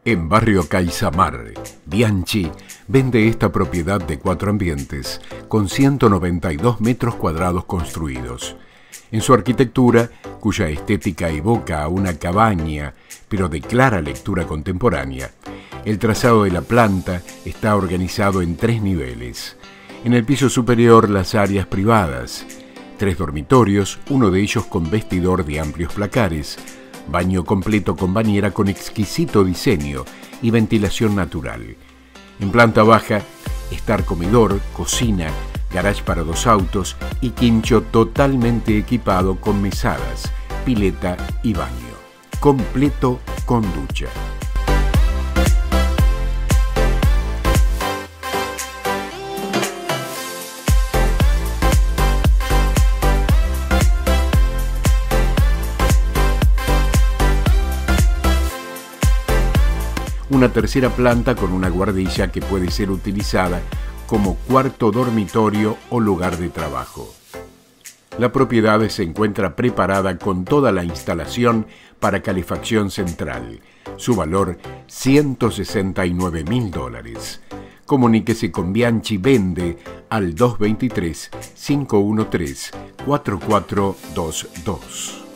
En Barrio Caisamar, Bianchi vende esta propiedad de 4 ambientes con 192 metros cuadrados construidos. En su arquitectura, cuya estética evoca a una cabaña, pero de clara lectura contemporánea, el trazado de la planta está organizado en 3 niveles. En el piso superior, las áreas privadas, 3 dormitorios, uno de ellos con vestidor de amplios placares, baño completo con bañera con exquisito diseño y ventilación natural. En planta baja, estar comedor, cocina, garage para 2 autos y quincho totalmente equipado con mesadas, pileta y baño. Completo con ducha. Una tercera planta con una guardilla que puede ser utilizada como cuarto dormitorio o lugar de trabajo. La propiedad se encuentra preparada con toda la instalación para calefacción central. Su valor, $169.000. Comuníquese con Bianchi Vende al 223-513-4422.